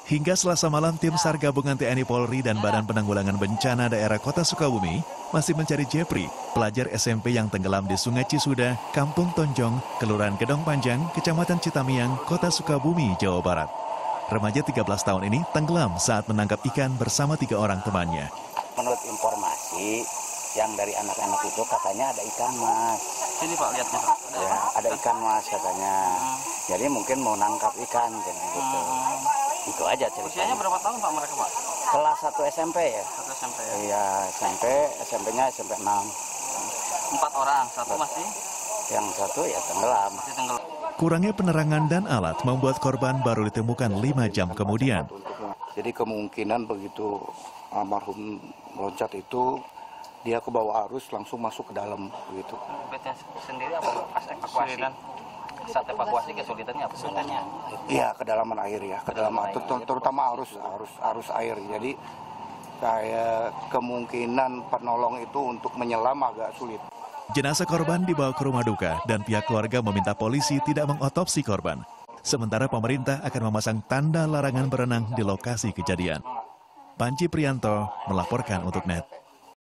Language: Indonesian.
Hingga Selasa malam, tim SAR gabungan TNI Polri dan Badan Penanggulangan Bencana Daerah Kota Sukabumi masih mencari Jepri, pelajar SMP yang tenggelam di Sungai Cisuda, Kampung Tonjong, Kelurahan Gedong Panjang, Kecamatan Citamiang, Kota Sukabumi, Jawa Barat. Remaja 13 tahun ini tenggelam saat menangkap ikan bersama 3 orang temannya. Menurut informasi yang dari anak-anak itu katanya ada ikan mas. Ini Pak, lihatnya Pak. Ya, ada ikan mas katanya. Jadi mungkin mau nangkap ikan gitu. Itu aja ceritanya. Usianya berapa tahun Pak mereka Pak? Kelas 1 SMP ya. 1 SMP ya? Iya, SMP-nya SMP 6. 4 orang, satu masih? Yang satu ya tenggelam. Masih tenggelam. Kurangnya penerangan dan alat membuat korban baru ditemukan 5 jam kemudian. Jadi kemungkinan begitu almarhum loncat itu, dia ke bawah arus langsung masuk ke dalam begitu. BT sendiri apa pas evakuasi? Saat evakuasi kesulitannya apa sebenarnya? Iya, kedalaman air ya, kedalaman terutama arus air. Jadi kayak kemungkinan penolong itu untuk menyelam agak sulit. Jenazah korban dibawa ke rumah duka dan pihak keluarga meminta polisi tidak mengotopsi korban. Sementara pemerintah akan memasang tanda larangan berenang di lokasi kejadian. Panji Prianto melaporkan untuk NET.